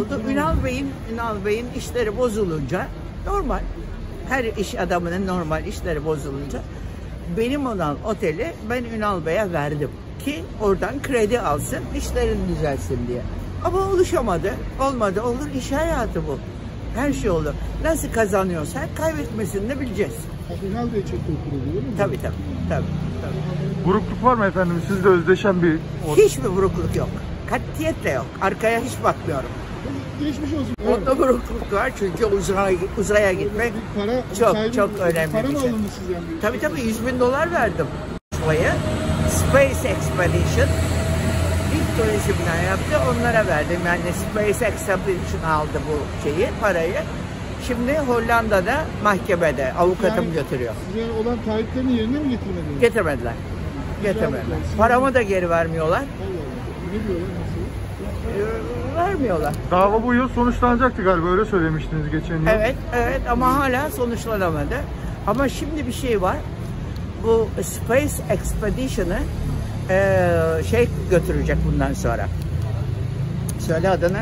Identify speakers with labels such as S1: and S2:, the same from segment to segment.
S1: oldu? Ünal Bey'in işleri bozulunca, normal, her iş adamının normal işleri bozulunca benim olan oteli ben Ünal Bey'e verdim ki oradan kredi alsın, işlerini düzelsin diye. Ama oluşamadı. Olmadı. Olur. İş hayatı bu. Her şey olur. Nasıl kazanıyorsan kaybetmesini de bileceğiz.
S2: Ünal Bey çok korkuyor değil mi?
S1: Tabii.
S3: Burukluk var mı efendim? Sizle özdeşen bir...
S1: Hiçbir burukluk yok. Katiyetle yok. Arkaya hiç bakmıyorum.
S2: Geçmiş olsun.
S1: Onda burukluk var çünkü uzaya gitmek çok önemli
S2: para
S1: bir
S2: mı
S1: şey.
S2: alındı sizden?
S1: Tabii $100.000 verdim. Space Expedition ilk turizmden yaptı, onlara verdim. Yani Space Expedition aldı bu parayı. Şimdi Hollanda'da mahkemede avukatım
S2: Yani
S1: götürüyor.
S2: Size olan taahhütlerini yerine mi getirmediniz?
S1: Getirmediler. Paramı da geri vermiyorlar.
S2: Allah Allah. Ne diyorlar nasıl?
S1: Vermiyorlar.
S3: Dava bu yıl sonuçlanacaktı galiba, öyle söylemiştiniz geçen yıl.
S1: Evet ama hala sonuçlanamadı. Ama şimdi bir şey var. Bu Space Expedition'ı götürecek bundan sonra. Söyle adını.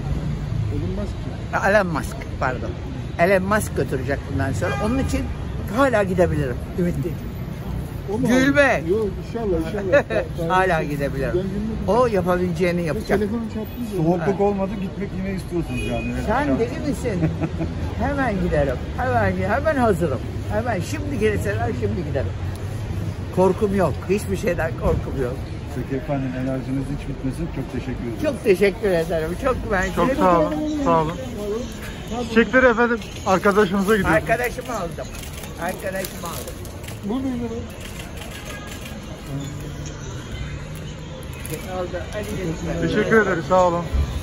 S1: Elon Musk, pardon. Elon Musk götürecek bundan sonra. Onun için hala gidebilirim. Ümitliyim. Gülme.
S2: Yok inşallah.
S1: Hala gidebilirim. O yapabileceğini yapacak.
S3: Soğukluk olmadı, gitmek yine istiyorsunuz yani.
S1: Sen deli misin? Hemen giderim. Hemen hazırım. Hemen şimdi gelirseler şimdi giderim. Korkum yok. Hiçbir şeyden korkum yok.
S3: Peki efendim, enerjiniz hiç bitmesin. Çok teşekkür ederim.
S1: Çok teşekkür ederim. Çok
S3: sağ olun. Sağ olun. Çiçekleri efendim arkadaşımıza gidiyor.
S1: Arkadaşımı aldım.
S2: Buradayım.
S1: Aldı. Hadi
S3: Teşekkür ederiz. Sağ olun.